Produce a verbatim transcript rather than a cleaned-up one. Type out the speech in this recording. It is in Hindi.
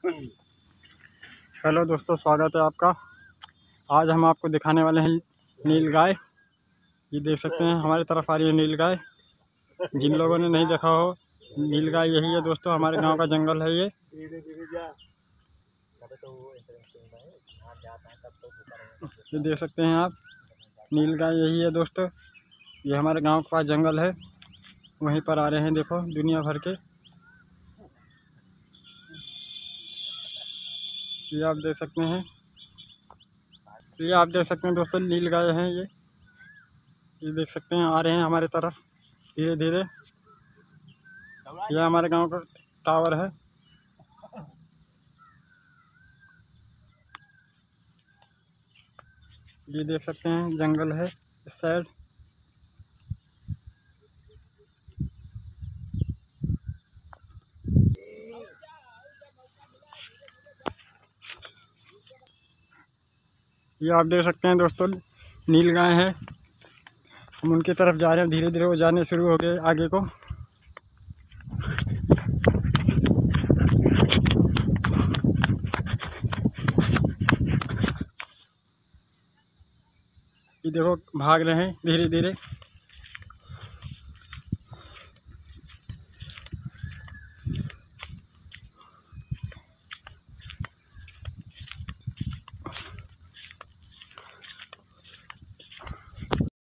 हेलो दोस्तों, स्वागत है आपका। आज हम आपको दिखाने वाले हैं नील गाय। ये देख सकते हैं हमारी तरफ आ रही है नील गाय। जिन लोगों ने नहीं देखा हो, नील गाय यही है दोस्तों, हमारे गांव का जंगल है ये। ये देख सकते हैं आप, नील गाय यही है दोस्तों। ये हमारे गांव के पास जंगल है, वहीं पर आ रहे हैं। देखो दुनिया भर के, ये आप देख सकते हैं। ये आप देख सकते हैं दोस्तों, नील गाय हैं ये। ये देख सकते हैं आ रहे हैं हमारे तरफ धीरे धीरे। यह हमारे गांव का टावर है। ये देख सकते हैं जंगल है इस साइड। ये आप देख सकते हैं दोस्तों, नील गाय है। हम उनकी तरफ जा रहे हैं, धीरे धीरे वो जाने शुरू हो गए आगे को। ये देखो भाग रहे हैं धीरे धीरे।